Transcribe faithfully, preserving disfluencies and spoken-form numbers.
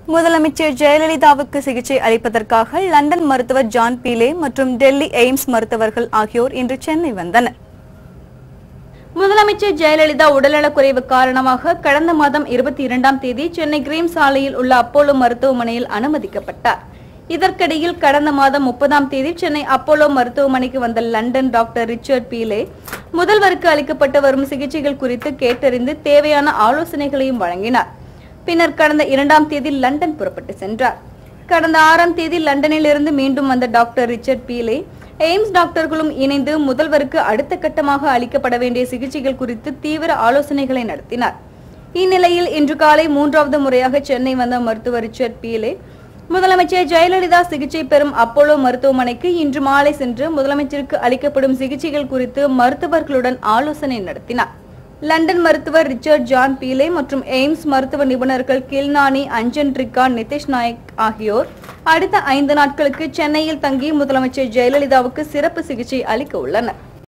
முதலமைச்சர் ஜெயலலிதாவுக்கு சிகிச்சை அளிப்பதற்காக லண்டன் மருத்துவர் ஜான் பீலே மற்றும் டெல்லி எய்ம்ஸ் மருத்துவர்கள் ஆகியோர் இன்று சென்னை வந்தனர். முதலமைச்சர் ஜெயலலிதா உடல்நலக்குறைவு காரணமாக கடந்த மாதம் இருபத்தி இரண்டாம் தேதி சென்னை கிரீம் சாலையில் உள்ள அப்போலோ மருத்துவமனையில் அனுமதிக்கப்பட்டார். இதற்கிடையில் கடந்த மாதம் முப்பதாம் தேதி சென்னை அப்போலோ மருத்துவமனைக்கு வந்த லண்டன் டாக்டர் ரிச்சர்ட் பீலே முதல்வருக்கு அளிக்கப்பட்டு வரும் சிகிச்சைகள் குறித்து கேட்டறிந்து தேவையான ஆலோசனைகளையும் வழங்கினார். பின்னர் கடந்த இரண்டாம் தேதி லண்டன் புறப்பட்டு சென்றார். கடந்த ஆறாம் தேதி லண்டனில் இருந்து மீண்டும் வந்த டாக்டர் ரிச்சர்ட் பீலே எய்ம்ஸ் டாக்டர்களும் இணைந்து முதல்வருக்கு அடுத்த கட்டமாக அளிக்கப்பட வேண்டிய சிகிச்சைகள் குறித்து தீவிர ஆலோசனைகளை நடத்தினார். இந்நிலையில் இன்று காலை மூன்றாவது முறையாக சென்னை வந்த மருத்துவர் ரிச்சர்ட் பீலே முதலமைச்சர் ஜெயலலிதா சிகிச்சை பெறும் அப்போலோ மருத்துவமனைக்கு இன்று மாலை சென்று முதலமைச்சருக்கு அளிக்கப்படும் சிகிச்சைகள் குறித்து மருத்துவர்களுடன் ஆலோசனை நடத்தினார். லண்டன் மருத்துவர் ரிச்சர்ட் ஜான் பீலே மற்றும் எய்ம்ஸ் மருத்துவ நிபுணர்கள் கில்நானி, அஞ்சன் ரிக்கா, நிதிஷ் நாயக் ஆகியோர் அடுத்த ஐந்து நாட்களுக்கு சென்னையில் தங்கி முதலமைச்சர் ஜெயலலிதாவுக்கு சிறப்பு சிகிச்சை அளிக்க உள்ளனர்.